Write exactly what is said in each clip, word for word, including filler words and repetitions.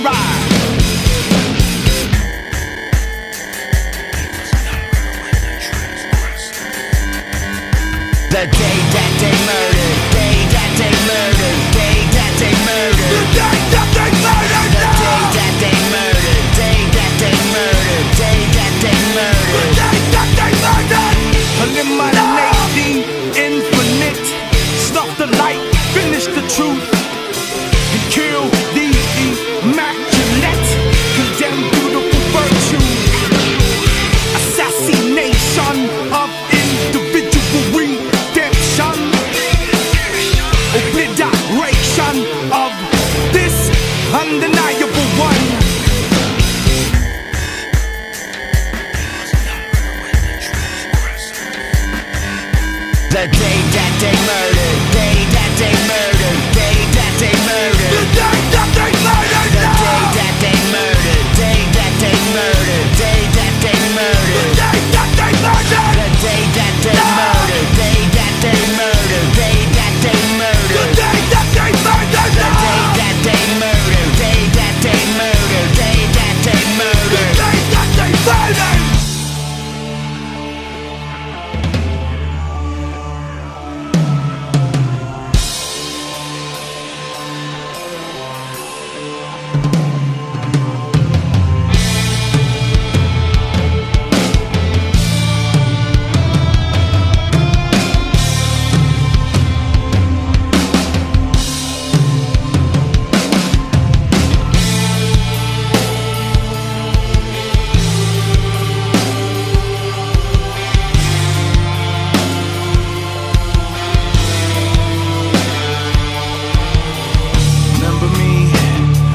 and ride. The day that they murdered, day that they murdered, day that they murdered. The day that they murdered. The day that they murdered, day that they murdered, day that they murdered. The day that they murdered. Eliminate the infinite, snuff the light, finish the truth, and kill the immaculate, condemn beautiful virtue. Assassination of individual redemption, obliteration of this undeniable one. The day that they murdered, day that they murdered, day that they murdered. The day that they murdered. The day that they murdered, day that they murdered, day that they murdered. The day that they murdered. The day that they murdered, day that they murdered, day that they murdered. The day that they murdered. The day that they murdered, day that they murdered, day that they murdered. The day that they murdered.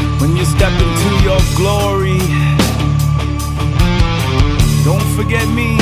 Step into your glory. Don't forget me